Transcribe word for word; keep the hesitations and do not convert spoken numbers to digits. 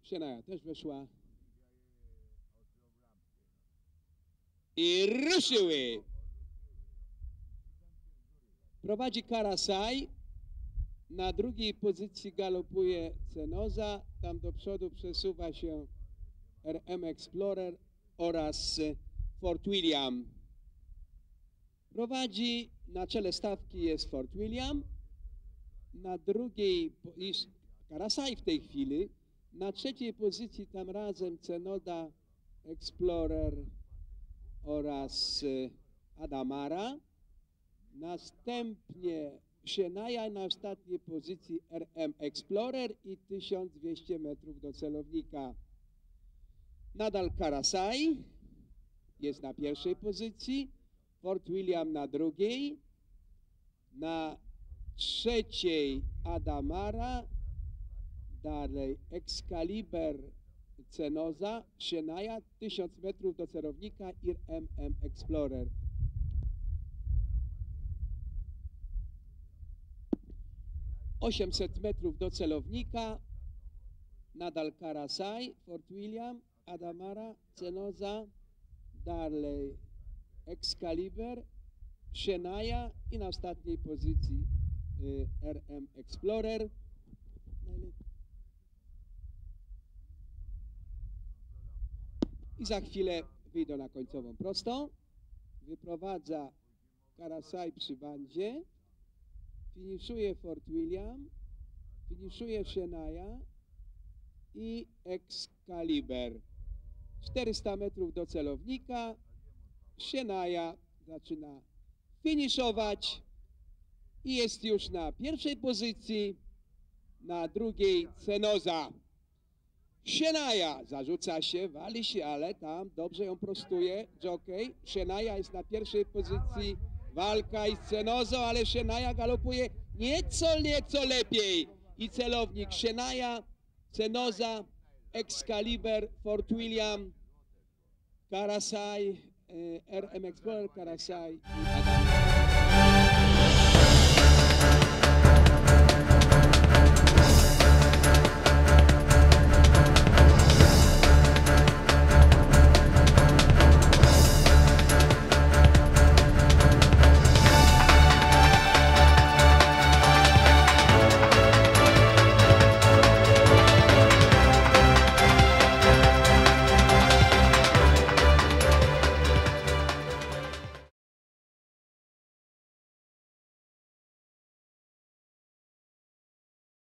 Sienaja też weszła. I ruszyły. Prowadzi Karasaj. Na drugiej pozycji galopuje Cenoza. Tam do przodu przesuwa się R M Explorer oraz Fort William. Prowadzi, na czele stawki jest Fort William. Na drugiej, Karasaj w tej chwili. Na trzeciej pozycji tam razem Cenoda, Explorer oraz Adamara. Następnie Sienaja na ostatniej pozycji R M Explorer i tysiąc dwieście metrów do celownika. Nadal Karasaj jest na pierwszej pozycji, Fort William na drugiej, na trzeciej Adamara, dalej Excalibur, Cenoza, Sienaja, tysiąc metrów do celownika i R M Explorer. osiemset metrów do celownika, nadal Karasaj, Fort William, Adamara, Cenoza, dalej Excalibur, Sienaja i na ostatniej pozycji y, R M Explorer. I za chwilę wyjdą na końcową prostą. Wyprowadza Karasaj przy bandzie. Finiszuje Fort William, finiszuje Sienaja i Excalibur. czterysta metrów do celownika. Sienaja zaczyna finiszować i jest już na pierwszej pozycji, na drugiej Cenoza. Sienaja zarzuca się, wali się, ale tam dobrze ją prostuje jockey. Sienaja jest na pierwszej pozycji. Walka i z Cenozą, ale Sienaja galopuje nieco, nieco lepiej. I celownik Sienaja, Cenoza, Excalibur, Fort William, Karasaj, R M Explorer, Karasaj i Adam.